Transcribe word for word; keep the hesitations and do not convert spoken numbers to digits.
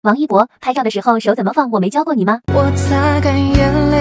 王一博，拍照的时候手怎么放？我没教过你吗？ 我擦干眼泪。